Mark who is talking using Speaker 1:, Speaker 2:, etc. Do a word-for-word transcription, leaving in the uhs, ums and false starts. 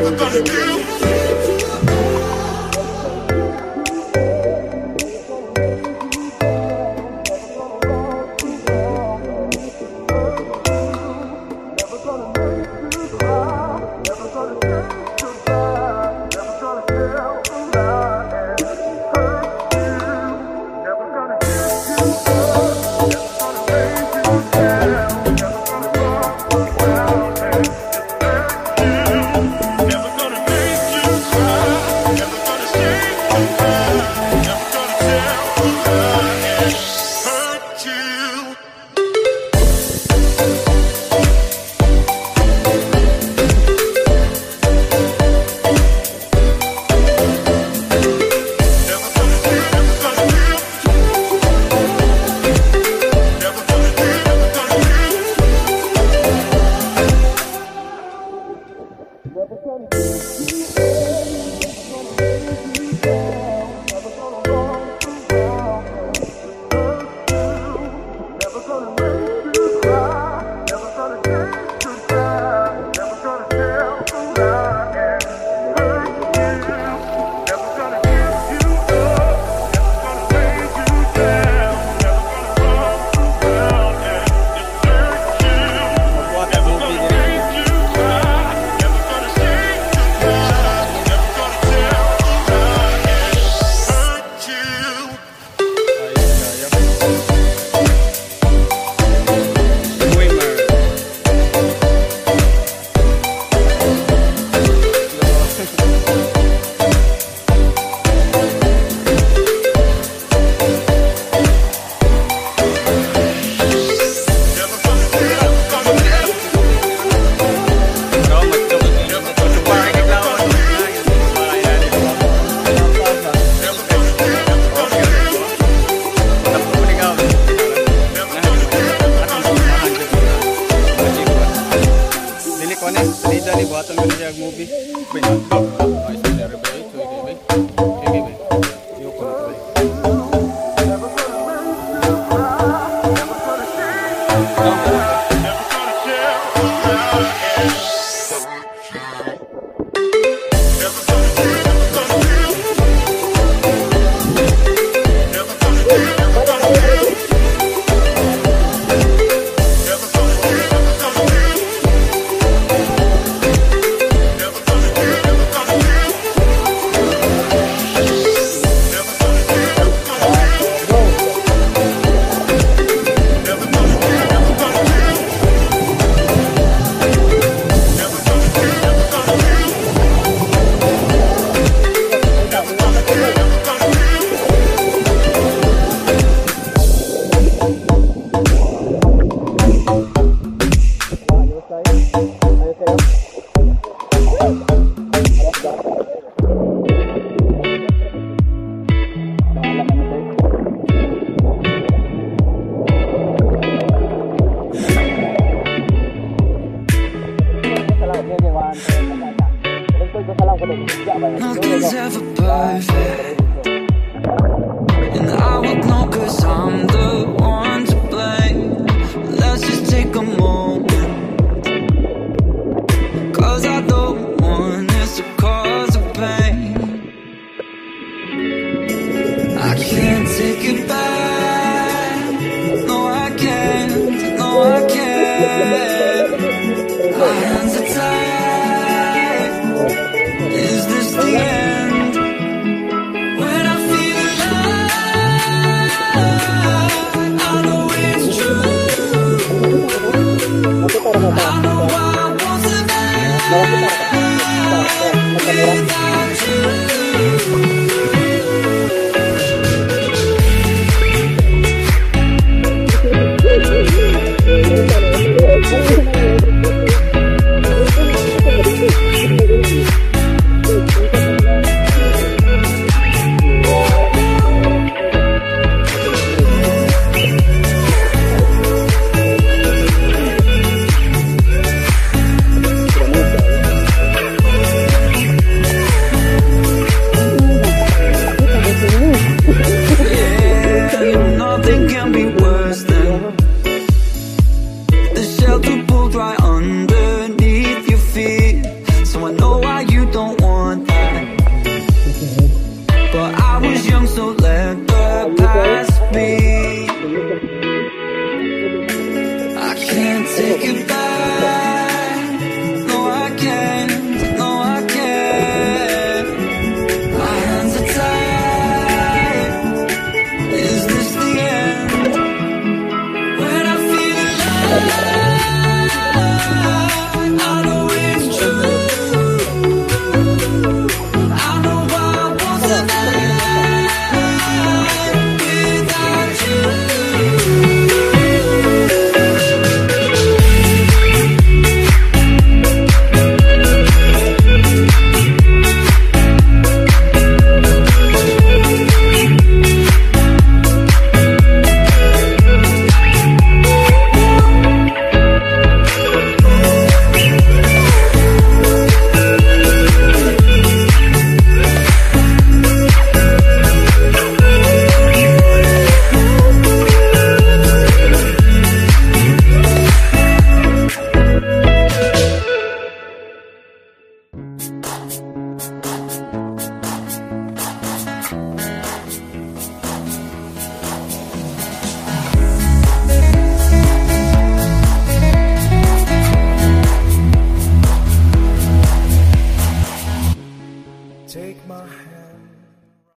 Speaker 1: Nothing's ever perfect, and I would know 'cause I'm the one to blame. Let's just take a moment, 'cause I don't want this to cause a pain. I can't take it back, no I can't, no I can't. My hands are tied, is this the end? When I feel alive, I know it's true. I know I won't survive without you. Right underneath your feet, so I know why you take it back.